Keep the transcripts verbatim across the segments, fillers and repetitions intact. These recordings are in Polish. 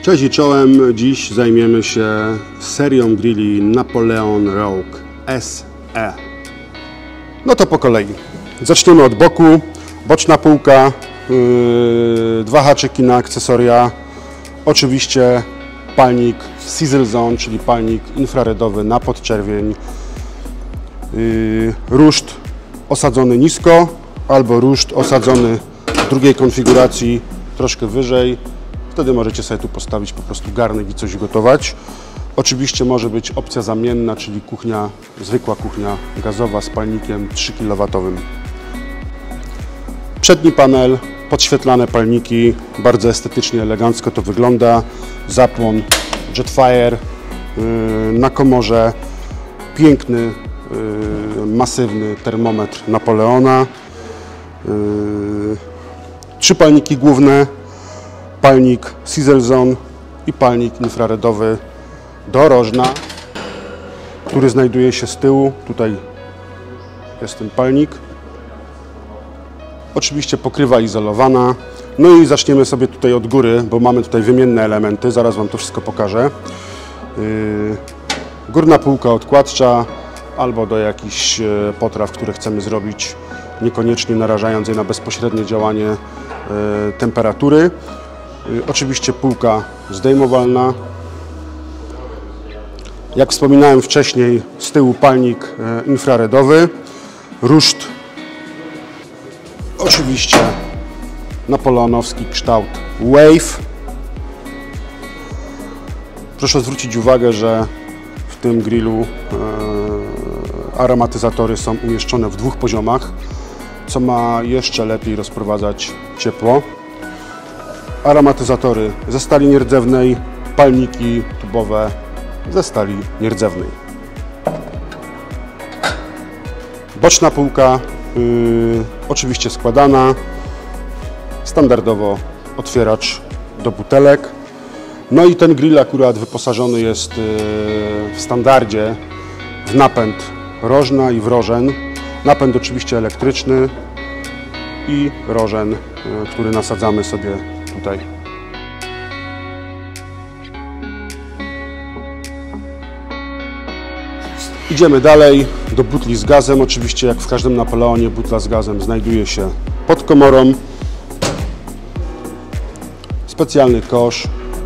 Cześć i czołem, dziś zajmiemy się serią grilli Napoleon Rogue S E. No to po kolei. Zaczniemy od boku, boczna półka, yy, dwa haczyki na akcesoria, oczywiście palnik Sizzle Zone, czyli palnik infraredowy na podczerwień, yy, ruszt osadzony nisko albo ruszt osadzony w drugiej konfiguracji troszkę wyżej. Wtedy możecie sobie tu postawić po prostu garnek i coś gotować. Oczywiście może być opcja zamienna, czyli kuchnia, zwykła kuchnia gazowa z palnikiem trzy kilowatowe. Przedni panel, podświetlane palniki, bardzo estetycznie, elegancko to wygląda. Zapłon Jetfire yy, na komorze, piękny, yy, masywny termometr Napoleona. Yy, trzy palniki główne, palnik Sizzle Zone i palnik infraredowy dorożna, który znajduje się z tyłu. Tutaj jest ten palnik. Oczywiście pokrywa izolowana. No i zaczniemy sobie tutaj od góry, bo mamy tutaj wymienne elementy. Zaraz Wam to wszystko pokażę. Yy, górna półka odkładcza albo do jakichś potraw, które chcemy zrobić, niekoniecznie narażając je na bezpośrednie działanie yy, temperatury. Oczywiście półka zdejmowalna. Jak wspominałem wcześniej, z tyłu palnik infraredowy, ruszt, oczywiście napoleonowski kształt Wave. Proszę zwrócić uwagę, że w tym grillu aromatyzatory są umieszczone w dwóch poziomach, co ma jeszcze lepiej rozprowadzać ciepło. Aromatyzatory ze stali nierdzewnej, palniki tubowe ze stali nierdzewnej. Boczna półka, yy, oczywiście składana, standardowo otwieracz do butelek. No i ten grill akurat wyposażony jest yy, w standardzie w napęd rożna i w rożen. Napęd oczywiście elektryczny i rożen, yy, który nasadzamy sobie tutaj. Idziemy dalej do butli z gazem. Oczywiście jak w każdym Napoleonie butla z gazem znajduje się pod komorą. Specjalny kosz.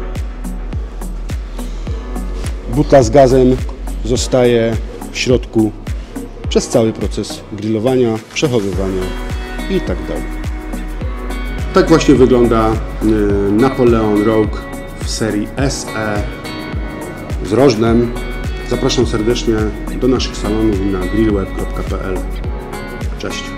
Butla z gazem zostaje w środku przez cały proces grillowania, przechowywania i tak dalej. Tak właśnie wygląda Napoleon Rogue w serii S E z rożnem. Zapraszam serdecznie do naszych salonów i na grillweb kropka p l. Cześć!